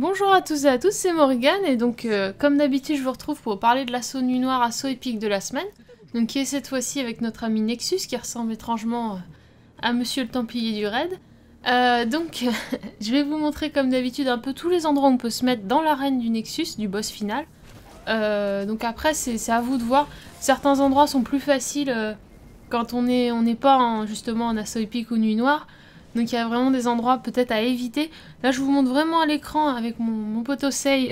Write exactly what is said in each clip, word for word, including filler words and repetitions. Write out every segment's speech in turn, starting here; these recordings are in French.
Bonjour à tous et à tous, c'est Morgane et donc euh, comme d'habitude je vous retrouve pour parler de l'assaut Nuit Noire, assaut épique de la semaine. Donc qui est cette fois-ci avec notre ami Nexus qui ressemble étrangement à Monsieur le Templier du Raid. Euh, donc je vais vous montrer comme d'habitude un peu tous les endroits où on peut se mettre dans l'arène du Nexus, du boss final. Euh, donc après c'est à vous de voir, certains endroits sont plus faciles euh, quand on n'est on n'est pas en, justement en assaut épique ou Nuit Noire. Donc il y a vraiment des endroits peut-être à éviter. Là je vous montre vraiment à l'écran avec mon, mon poteau Sei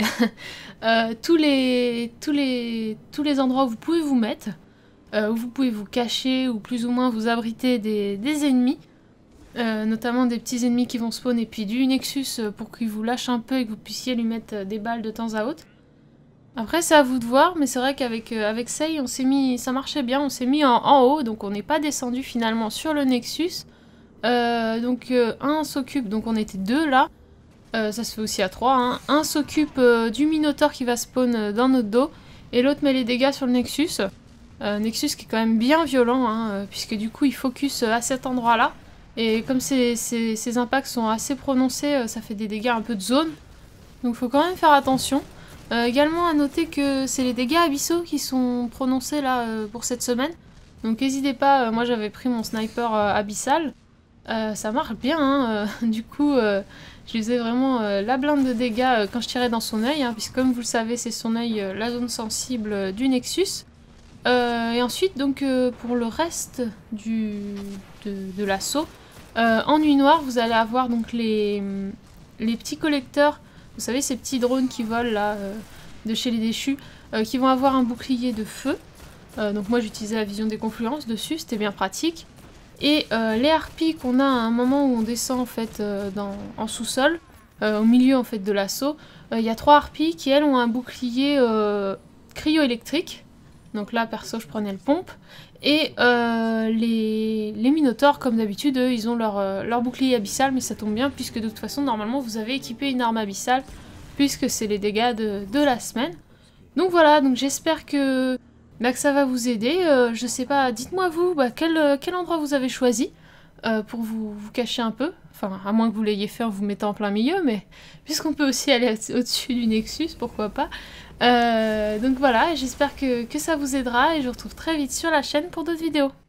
euh, tous, les, tous, les, tous les endroits où vous pouvez vous mettre, euh, où vous pouvez vous cacher ou plus ou moins vous abriter des, des ennemis. Euh, notamment des petits ennemis qui vont spawn et puis du Nexus pour qu'il vous lâche un peu et que vous puissiez lui mettre des balles de temps à autre. Après c'est à vous de voir, mais c'est vrai qu'avec euh, avec Sei on s'est mis, ça marchait bien, on s'est mis en, en haut, donc on n'est pas descendu finalement sur le Nexus. Euh, donc euh, un s'occupe, donc on était deux là, euh, ça se fait aussi à trois, hein. Un s'occupe euh, du Minotaure qui va spawn euh, dans notre dos, et l'autre met les dégâts sur le Nexus. Euh, Nexus qui est quand même bien violent, hein, euh, puisque du coup il focus euh, à cet endroit là, et comme ces, ces, ces impacts sont assez prononcés, euh, ça fait des dégâts un peu de zone, donc il faut quand même faire attention. Euh, également à noter que c'est les dégâts abyssaux qui sont prononcés là euh, pour cette semaine, donc n'hésitez pas, euh, moi j'avais pris mon sniper euh, abyssal. Euh, ça marche bien, hein, euh, du coup euh, je lui faisais vraiment euh, la blinde de dégâts euh, quand je tirais dans son œil, hein, puisque comme vous le savez c'est son œil euh, la zone sensible euh, du Nexus. Euh, et ensuite donc euh, pour le reste du, de, de l'assaut, euh, en Nuit Noire vous allez avoir donc les, les petits collecteurs, vous savez ces petits drones qui volent là euh, de chez les déchus, euh, qui vont avoir un bouclier de feu, euh, donc moi j'utilisais la vision des confluences dessus, c'était bien pratique. Et euh, les harpies qu'on a à un moment où on descend en fait euh, dans, en sous-sol, euh, au milieu en fait de l'assaut, il euh, y a trois harpies qui elles ont un bouclier euh, cryo-électrique. Donc là perso je prenais le pompe. Et euh, les, les minotaures comme d'habitude eux ils ont leur, euh, leur bouclier abyssal, mais ça tombe bien puisque de toute façon normalement vous avez équipé une arme abyssale puisque c'est les dégâts de, de la semaine. Donc voilà, donc j'espère que... Bah, que ça va vous aider, euh, je sais pas, dites-moi vous, bah, quel, euh, quel endroit vous avez choisi euh, pour vous, vous cacher un peu, enfin à moins que vous l'ayez fait en vous mettant en plein milieu, mais puisqu'on peut aussi aller au-dessus du Nexus, pourquoi pas. Euh, donc voilà, j'espère que, que ça vous aidera et je vous retrouve très vite sur la chaîne pour d'autres vidéos.